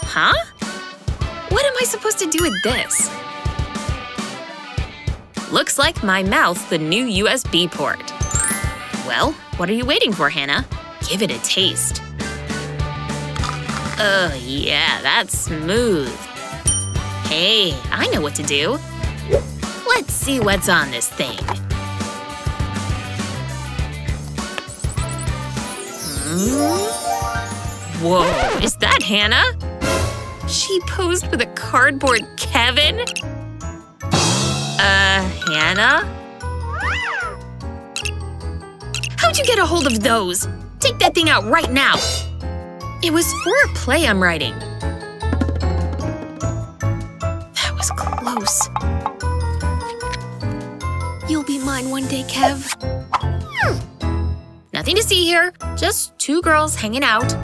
Huh? What am I supposed to do with this? Looks like my mouth's the new USB port. Well, what are you waiting for, Hannah? Give it a taste. Oh yeah, that's smooth. Hey, I know what to do. Let's see what's on this thing. Whoa, is that Hannah? She posed with a cardboard Kevin? Hannah? How'd you get a hold of those? Take that thing out right now! It was for a play I'm writing. That was close. You'll be mine one day, Kev. Nothing to see here, just two girls hanging out.